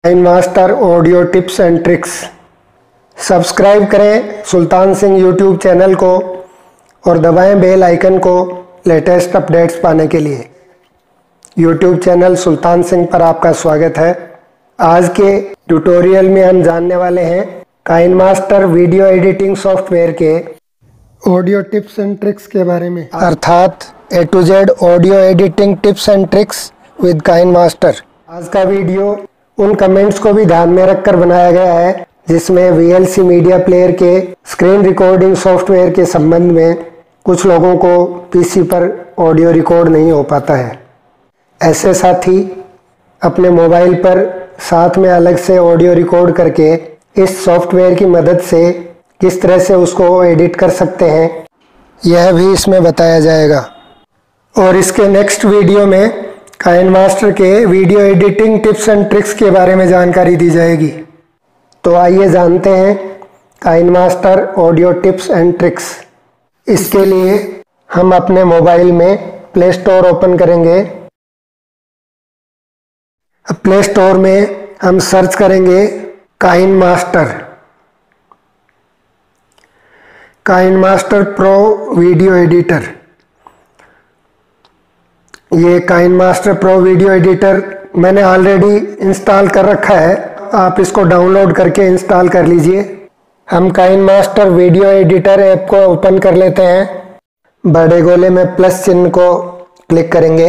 KineMaster audio tips and tricks. Subscribe करें Sultan Singh YouTube channel को और दबाएं बेल आइकन को लेटेस्ट अपडेट्स पाने के लिए। यूट्यूब चैनल सुल्तान सिंह पर आपका स्वागत है। आज के ट्यूटोरियल में हम जानने वाले हैं काइनमास्टर वीडियो एडिटिंग सॉफ्टवेयर के ऑडियो टिप्स एंड ट्रिक्स के बारे में, अर्थात A2Z audio editing tips and tricks with KineMaster. आज का वीडियो उन कमेंट्स को भी ध्यान में रखकर बनाया गया है जिसमें VLC मीडिया प्लेयर के स्क्रीन रिकॉर्डिंग सॉफ्टवेयर के संबंध में कुछ लोगों को PC पर ऑडियो रिकॉर्ड नहीं हो पाता है। ऐसे साथी अपने मोबाइल पर साथ में अलग से ऑडियो रिकॉर्ड करके इस सॉफ्टवेयर की मदद से किस तरह से उसको एडिट कर सकते हैं, यह भी इसमें बताया जाएगा। और इसके नेक्स्ट वीडियो में काइनमास्टर के video editing tips and tricks के बारे में जानकारी दी जाएगी। तो आइए जानते हैं KineMaster audio tips and tricks. इसके लिए हम अपने मोबाइल में प्ले स्टोर ओपन करेंगे। अब प्ले स्टोर में हम सर्च करेंगे काइनमास्टर प्रो वीडियो एडिटर। ये काइनमास्टर प्रो वीडियो एडिटर मैंने ऑलरेडी इंस्टॉल कर रखा है, आप इसको डाउनलोड करके इंस्टॉल कर लीजिए। हम काइनमास्टर वीडियो एडिटर ऐप को ओपन कर लेते हैं। बड़े गोले में प्लस चिन्ह को क्लिक करेंगे,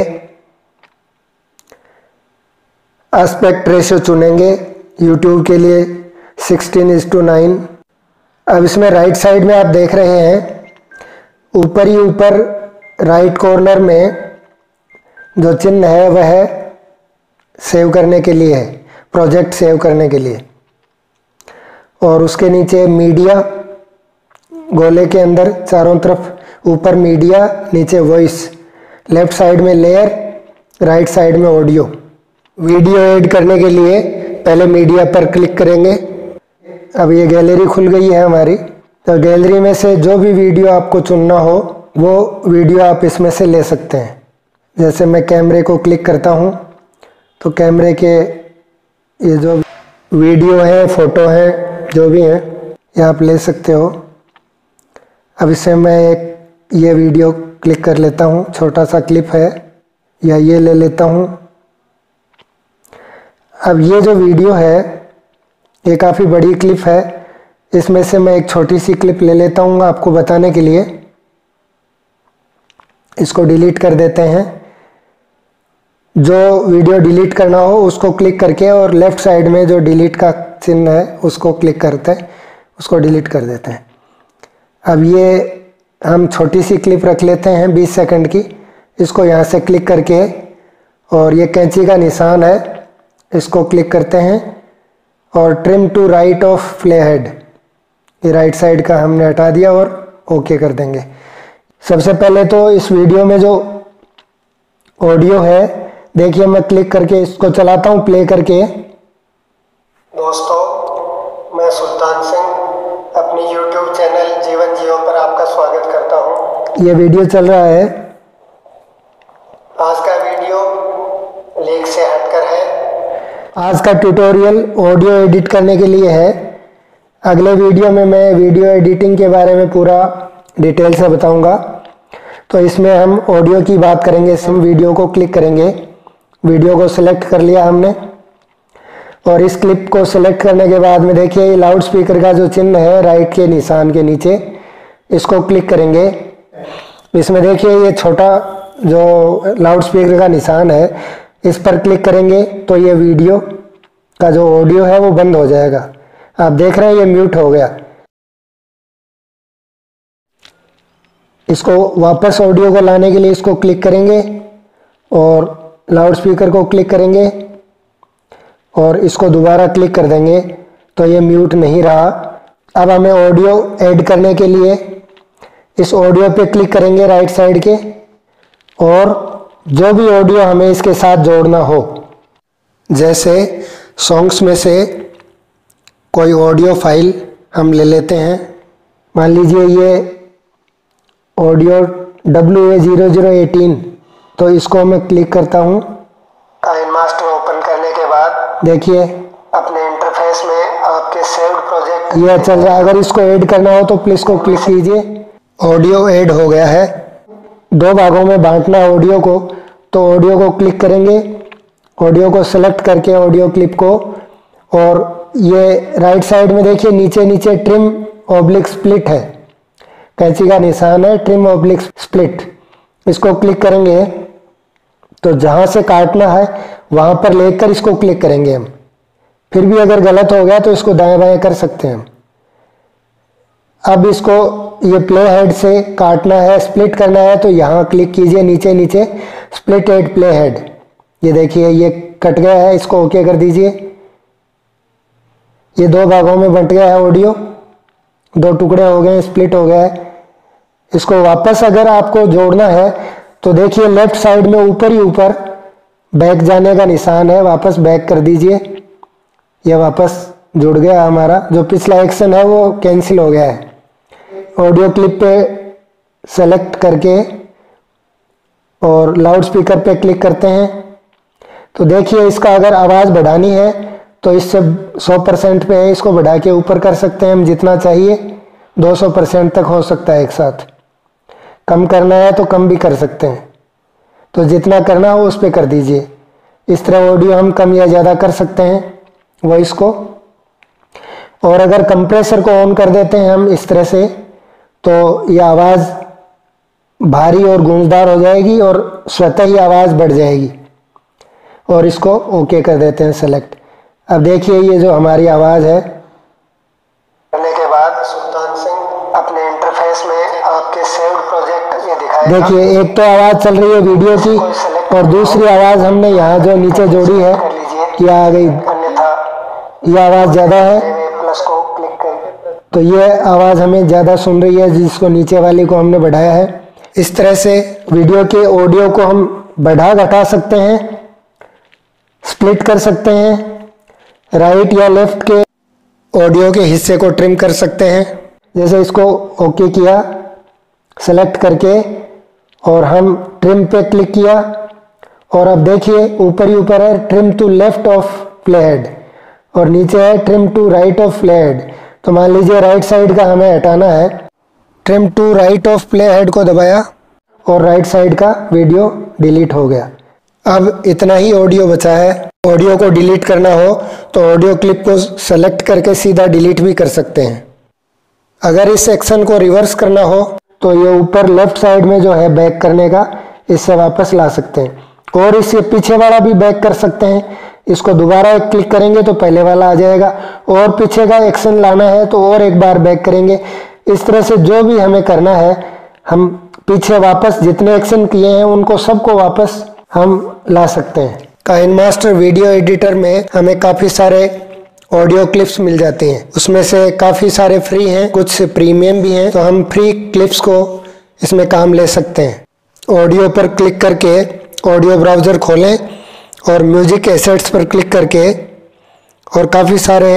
एस्पेक्ट रेशियो चुनेंगे, यूट्यूब के लिए 16:9। अब इसमें राइट साइड में आप देख रहे हैं ऊपर ही ऊपर राइट कॉर्नर में जो चिन्ह है वह सेव करने के लिए है, प्रोजेक्ट सेव करने के लिए। और उसके नीचे मीडिया, गोले के अंदर चारों तरफ ऊपर मीडिया, नीचे वॉइस, लेफ्ट साइड में लेयर, राइट साइड में ऑडियो। वीडियो ऐड करने के लिए पहले मीडिया पर क्लिक करेंगे। अब ये गैलरी खुल गई है हमारी। तो गैलरी में से जो भी वीडियो आपको चुनना हो वो वीडियो आप इसमें से ले सकते हैं। जैसे मैं कैमरे को क्लिक करता हूँ तो कैमरे के ये जो वीडियो है, फोटो है, जो भी हैं, ये आप ले सकते हो। अब इसे मैं एक ये वीडियो क्लिक कर लेता हूँ, छोटा सा क्लिप है, या ये ले लेता हूँ। अब ये जो वीडियो है ये काफ़ी बड़ी क्लिप है, इसमें से मैं एक छोटी सी क्लिप ले लेता हूँ आपको बताने के लिए। इसको डिलीट कर देते हैं। जो वीडियो डिलीट करना हो उसको क्लिक करके और लेफ़्ट साइड में जो डिलीट का चिन्ह है उसको क्लिक करते हैं, उसको डिलीट कर देते हैं। अब ये हम छोटी सी क्लिप रख लेते हैं 20 सेकंड की। इसको यहाँ से क्लिक करके और ये कैंची का निशान है, इसको क्लिक करते हैं और trim to right of playhead, ये राइट साइड का हमने हटा दिया और ओके कर देंगे। सबसे पहले तो इस वीडियो में जो ऑडियो है देखिए, मैं क्लिक करके इसको चलाता हूँ प्ले करके। दोस्तों, मैं सुल्तान सिंह अपनी यूट्यूब चैनल जीवन जियो पर आपका स्वागत करता हूँ। ये वीडियो चल रहा है। आज का वीडियो लीक से हटकर है। आज का ट्यूटोरियल ऑडियो एडिट करने के लिए है। अगले वीडियो में मैं वीडियो एडिटिंग के बारे में पूरा डिटेल से बताऊंगा। तो इसमें हम ऑडियो की बात करेंगे। हम वीडियो को क्लिक करेंगे, वीडियो को सिलेक्ट कर लिया हमने, और इस क्लिप को सिलेक्ट करने के बाद में देखिए लाउड स्पीकर का जो चिन्ह है राइट के निशान के नीचे, इसको क्लिक करेंगे। इसमें देखिए ये छोटा जो लाउड स्पीकर का निशान है, इस पर क्लिक करेंगे तो ये वीडियो का जो ऑडियो है वो बंद हो जाएगा। आप देख रहे हैं ये म्यूट हो गया। इसको वापस ऑडियो को लाने के लिए इसको क्लिक करेंगे और लाउड स्पीकर को क्लिक करेंगे और इसको दोबारा क्लिक कर देंगे तो ये म्यूट नहीं रहा। अब हमें ऑडियो ऐड करने के लिए इस ऑडियो पे क्लिक करेंगे राइट साइड के, और जो भी ऑडियो हमें इसके साथ जोड़ना हो, जैसे सॉन्ग्स में से कोई ऑडियो फाइल हम ले लेते हैं। मान लीजिए ये ऑडियो WA0018, तो इसको मैं क्लिक करता हूँ। काइनमास्टर ओपन करने के बाद देखिए सेव्ड प्रोजेक्ट ये चल रहा है। अगर इसको ऐड करना हो तो प्लीज को क्लिक कीजिए। ऑडियो ऐड हो गया है। 2 भागों में बांटना है ऑडियो को, तो ऑडियो को क्लिक करेंगे, ऑडियो को सेलेक्ट करके ऑडियो क्लिप को, और ये राइट साइड में देखिए नीचे नीचे ट्रिम ऑब्लिक स्प्लिट है, कैंची का निशान है, ट्रिम ऑब्लिक स्प्लिट। इसको क्लिक करेंगे तो जहां से काटना है वहां पर लेकर इसको क्लिक करेंगे हम। फिर भी अगर गलत हो गया तो इसको दाएं बाएं कर सकते हैं हम। अब इसको ये प्ले हेड से काटना है, स्प्लिट करना है, तो यहाँ क्लिक कीजिए नीचे नीचे स्प्लिट हेड प्ले हेड। ये देखिए ये कट गया है, इसको ओके कर दीजिए। ये 2 भागों में बंट गया है ऑडियो, 2 टुकड़े हो गए, स्प्लिट हो गया है। इसको वापस अगर आपको जोड़ना है तो देखिए लेफ्ट साइड में ऊपर ही ऊपर बैक जाने का निशान है, वापस बैक कर दीजिए। यह वापस जुड़ गया हमारा, जो पिछला एक्शन है वो कैंसिल हो गया है। ऑडियो क्लिप पे सेलेक्ट करके और लाउड स्पीकर पे क्लिक करते हैं तो देखिए इसका अगर आवाज़ बढ़ानी है तो इससे 100% पे है, इसको बढ़ा के ऊपर कर सकते हैं हम जितना चाहिए, 200% तक हो सकता है एक साथ। कम करना है तो कम भी कर सकते हैं, तो जितना करना हो उस पर कर दीजिए। इस तरह ऑडियो हम कम या ज़्यादा कर सकते हैं वॉइस को। और अगर कंप्रेसर को ऑन कर देते हैं हम इस तरह से तो यह आवाज़ भारी और गूंजदार हो जाएगी और स्वतः ही आवाज़ बढ़ जाएगी। और इसको ओके कर देते हैं सेलेक्ट। अब देखिए ये जो हमारी आवाज़ है करने के बाद सुल्तान सिंह अपने इंटरफेस में आपके सेव्ड प्रोजेक्ट ये दिखाएगा। देखिए एक तो आवाज़ चल रही है वीडियो की और दूसरी आवाज़ हमने यहाँ जो नीचे जोड़ी है ये आ गई, ये आवाज़ ज़्यादा है प्लस को क्लिक करके तो ये आवाज़ हमें ज़्यादा सुन रही है, जिसको नीचे वाली को हमने बढ़ाया है। इस तरह से वीडियो के ऑडियो को हम बढ़ा घटा सकते हैं, स्प्लिट कर सकते हैं, राइट या लेफ्ट के ऑडियो के हिस्से को ट्रिम कर सकते हैं। जैसे इसको ओके किया सेलेक्ट करके और हम ट्रिम पे क्लिक किया और अब देखिए ऊपर ही ऊपर है trim to left of playhead और नीचे है trim to right of playhead. तो मान लीजिए राइट साइड का हमें हटाना है, trim to right of playhead को दबाया और राइट साइड का वीडियो डिलीट हो गया। अब इतना ही ऑडियो बचा है। ऑडियो को डिलीट करना हो तो ऑडियो क्लिप को सेलेक्ट करके सीधा डिलीट भी कर सकते हैं। अगर इस सेक्शन को रिवर्स करना हो तो ये ऊपर लेफ्ट साइड में जो है बैक करने का, इससे वापस ला सकते हैं और इससे पीछे वाला भी बैक कर सकते हैं। इसको दोबारा एक क्लिक करेंगे तो पहले वाला आ जाएगा और पीछे का एक्शन लाना है तो और एक बार बैक करेंगे। इस तरह से जो भी हमें करना है हम पीछे वापस जितने एक्शन किए हैं उनको सबको वापस हम ला सकते हैं। काइनमास्टर वीडियो एडिटर में हमें काफ़ी सारे ऑडियो क्लिप्स मिल जाते हैं, उसमें से काफ़ी सारे फ्री हैं, कुछ प्रीमियम भी हैं, तो हम फ्री क्लिप्स को इसमें काम ले सकते हैं। ऑडियो पर क्लिक करके ऑडियो ब्राउज़र खोलें और म्यूजिक एसेट्स पर क्लिक करके, और काफ़ी सारे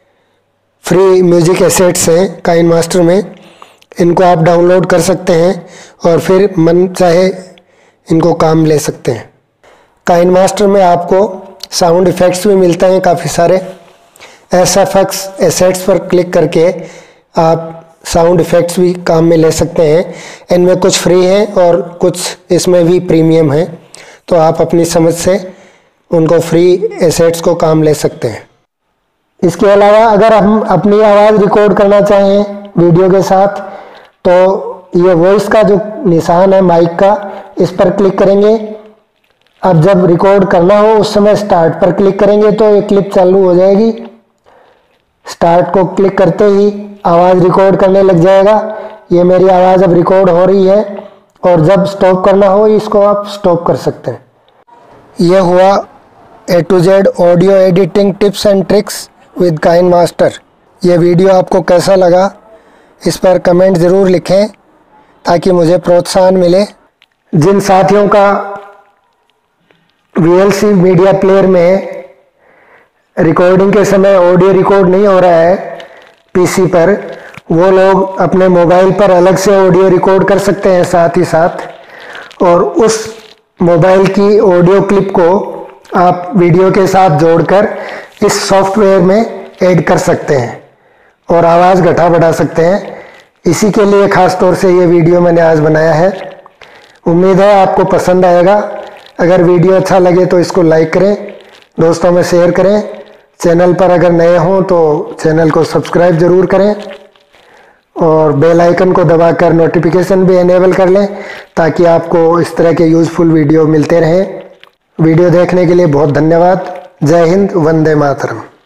फ्री म्यूजिक एसेट्स हैं काइनमास्टर में, इनको आप डाउनलोड कर सकते हैं और फिर मन चाहे इनको काम ले सकते हैं। काइनमास्टर में आपको साउंड इफ़ेक्ट्स भी मिलते हैं काफ़ी सारे। एसएफएक्स एसेट्स पर क्लिक करके आप साउंड इफ़ेक्ट्स भी काम में ले सकते हैं। इनमें कुछ फ्री हैं और कुछ इसमें भी प्रीमियम हैं, तो आप अपनी समझ से उनको फ्री एसेट्स को काम ले सकते हैं। इसके अलावा अगर हम अपनी आवाज़ रिकॉर्ड करना चाहें वीडियो के साथ तो ये वॉइस का जो निशान है माइक का, इस पर क्लिक करेंगे। अब जब रिकॉर्ड करना हो उस समय स्टार्ट पर क्लिक करेंगे तो ये क्लिप चालू हो जाएगी। स्टार्ट को क्लिक करते ही आवाज़ रिकॉर्ड करने लग जाएगा। ये मेरी आवाज़ अब रिकॉर्ड हो रही है और जब स्टॉप करना हो इसको आप स्टॉप कर सकते हैं। यह हुआ A2Z audio editing tips and tricks with KineMaster. ये वीडियो आपको कैसा लगा इस पर कमेंट ज़रूर लिखें ताकि मुझे प्रोत्साहन मिले। जिन साथियों का VLC मीडिया प्लेयर में रिकॉर्डिंग के समय ऑडियो रिकॉर्ड नहीं हो रहा है PC पर, वो लोग अपने मोबाइल पर अलग से ऑडियो रिकॉर्ड कर सकते हैं साथ ही साथ, और उस मोबाइल की ऑडियो क्लिप को आप वीडियो के साथ जोड़कर इस सॉफ्टवेयर में ऐड कर सकते हैं और आवाज़ घटा बढ़ा सकते हैं। इसी के लिए ख़ास तौर से ये वीडियो मैंने आज बनाया है। उम्मीद है आपको पसंद आएगा। अगर वीडियो अच्छा लगे तो इसको लाइक करें, दोस्तों में शेयर करें। चैनल पर अगर नए हों तो चैनल को सब्सक्राइब ज़रूर करें और बेल आइकन को दबाकर नोटिफिकेशन भी इनेबल कर लें ताकि आपको इस तरह के यूज़फुल वीडियो मिलते रहें। वीडियो देखने के लिए बहुत धन्यवाद। जय हिंद, वंदे मातरम।